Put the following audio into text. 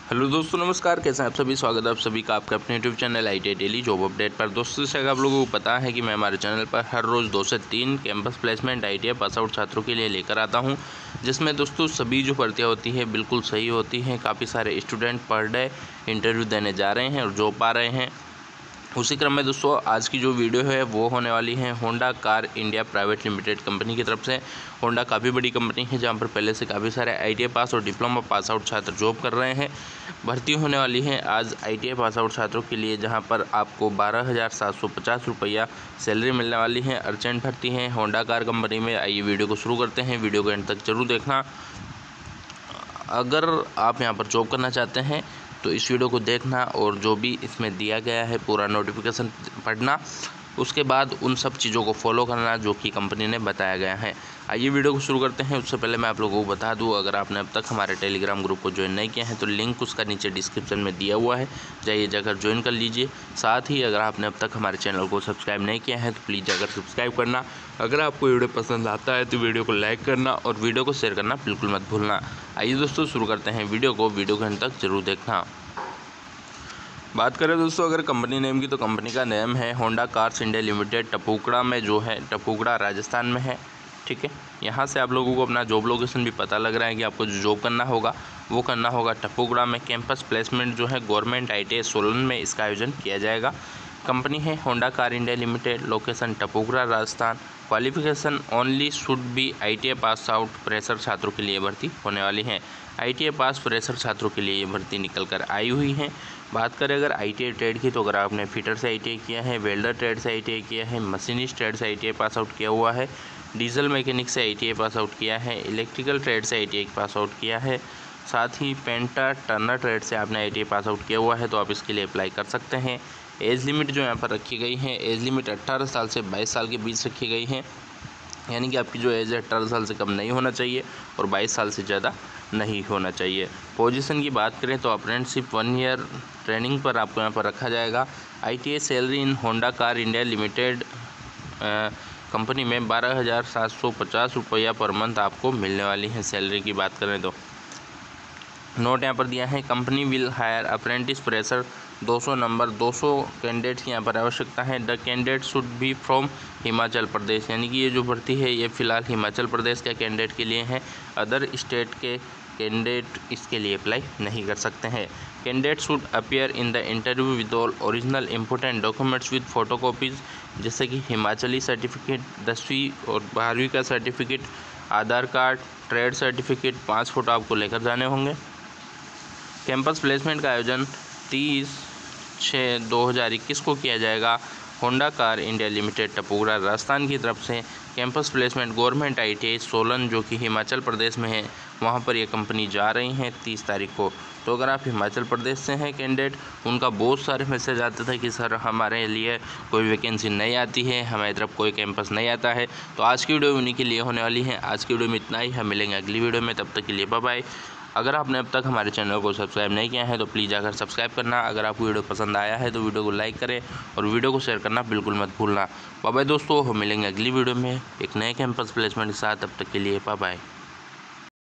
Hello दोस्तों, नमस्कार। कैसे हैं आप सभी? स्वागत है आप सभी का आपका अपने YouTube channel ITI daily job update पर। दोस्तों, जैसे आप लोगों को पता है कि मैं हमारे चैनल पर हर रोज़ 2 से 3 campus placement ITI pass out छात्रों के लिए लेकर आता हूं, जिसमें दोस्तों सभी जो भर्तियां होती हैं बिल्कुल सही होती हैं। काफ़ी सारे स्टूडेंट पर डे इंटरव्यू देने जा रहे हैं और जॉब पा रहे हैं। उसी क्रम में दोस्तों आज की जो वीडियो है वो होने वाली है Honda car India private limited company की तरफ से। होंडा काफ़ी बड़ी कंपनी है जहां पर पहले से काफ़ी सारे ITI पास और डिप्लोमा पास आउट छात्र जॉब कर रहे हैं। भर्ती होने वाली है आज ITI पास आउट छात्रों के लिए, जहां पर आपको 12,750 रुपया सैलरी मिलने वाली है। अर्जेंट भर्ती है होंडा कार कंपनी में। आइए वीडियो को शुरू करते हैं। वीडियो को एंड तक जरूर देखना। अगर आप यहां पर जॉब करना चाहते हैं तो इस वीडियो को देखना और जो भी इसमें दिया गया है पूरा नोटिफिकेशन पढ़ना, उसके बाद उन सब चीज़ों को फॉलो करना जो कि कंपनी ने बताया गया है। आइए वीडियो को शुरू करते हैं। उससे पहले मैं आप लोगों को बता दूं, अगर आपने अब तक हमारे टेलीग्राम ग्रुप को ज्वाइन नहीं किया है तो लिंक उसका नीचे डिस्क्रिप्शन में दिया हुआ है, जाइए जाकर ज्वाइन कर लीजिए। साथ ही अगर आपने अब तक हमारे चैनल को सब्सक्राइब नहीं किया है तो प्लीज़ जाकर सब्सक्राइब करना। अगर आपको वीडियो पसंद आता है तो वीडियो को लाइक करना और वीडियो को शेयर करना बिल्कुल मत भूलना। आइए दोस्तों शुरू करते हैं वीडियो को अंत तक जरूर देखना। बात करें दोस्तों अगर कंपनी नेम की, तो कंपनी का नेम है Honda cars India limited. Tapukara में जो है, टपुकड़ा राजस्थान में है। ठीक है, यहाँ से आप लोगों को अपना जॉब लोकेशन भी पता लग रहा है कि आपको जो जॉब करना होगा वो करना होगा टपुकड़ा में। कैंपस प्लेसमेंट जो है गवर्नमेंट ITI सोलन में इसका आयोजन किया जाएगा। कंपनी है Honda car India limited, location Tapukara Rajasthan. Qualification only should be ITI pass out fresher छात्रों के लिए भर्ती होने वाली है। ITI पास फ्रेशर छात्रों के लिए ये भर्ती निकल कर आई हुई है। बात करें अगर ITI ट्रेड की, तो अगर आपने फिटर से ITI किया है, वेल्डर ट्रेड से ITI किया है, मशीनिस्ट ट्रेड से ITI पास आउट किया हुआ है, डीजल मैकेनिक से ITI पास आउट किया है, इलेक्ट्रिकल ट्रेड से ITI पास आउट किया है, साथ ही पेंटर टर्नर ट्रेड से आपने ITI पास आउट किया हुआ है तो आप इसके लिए अप्लाई कर सकते हैं। एज लिमिट जो यहाँ पर रखी गई है, एज लिमिट 18 साल से 22 साल के बीच रखी गई है, यानी कि आपकी जो एज है 18 साल से कम नहीं होना चाहिए और 22 साल से ज़्यादा नहीं होना चाहिए। पोजीशन की बात करें तो अप्रेंटिसशिप 1 ईयर ट्रेनिंग पर आपको यहाँ पर रखा जाएगा। ITI salary in Honda car India limited company में 12,750 रुपया पर मंथ आपको मिलने वाली है। सैलरी की बात करें तो नोट यहाँ पर दिया है, company will hire apprentice fresher 200 number 200 candidates की यहाँ पर आवश्यकता है। The candidate should be from Himachal Pradesh, यानी कि ये जो भर्ती है ये फिलहाल हिमाचल प्रदेश के कैंडिडेट के लिए है। अदर स्टेट के कैंडिडेट इसके लिए अप्लाई नहीं कर सकते हैं। Candidate should appear in the interview with all original important documents with photocopies, जैसे कि हिमाचली सर्टिफिकेट, 10वीं और 12वीं का certificate, Aadhaar card, trade certificate, 5 photo आपको लेकर जाने होंगे। कैंपस प्लेसमेंट का आयोजन 30/6/2021 को किया जाएगा। Honda car India limited Tapukara Rajasthan की तरफ से campus placement government ITI Solan जो कि हिमाचल प्रदेश में है, वहां पर ये कंपनी जा रही है 30 तारीख को। तो अगर आप हिमाचल प्रदेश से हैं कैंडिडेट, उनका बहुत सारे मैसेज आते थे कि सर हमारे लिए कोई वैकेंसी नहीं आती है, हमारी तरफ कोई कैंपस नहीं आता है। तो आज की वीडियो उन्हीं के लिए होने वाली है। आज की वीडियो में इतना ही, हम मिलेंगे अगली वीडियो में, तब तक के लिए बाय बाय। अगर आपने अब तक हमारे चैनल को सब्सक्राइब नहीं किया है तो प्लीज़ जाकर सब्सक्राइब करना। अगर आपको वीडियो पसंद आया है तो वीडियो को लाइक करें और वीडियो को शेयर करना बिल्कुल मत भूलना। बाय बाय दोस्तों, हम मिलेंगे अगली वीडियो में एक नए कैंपस प्लेसमेंट के साथ। तब तक के लिए बाय बाय।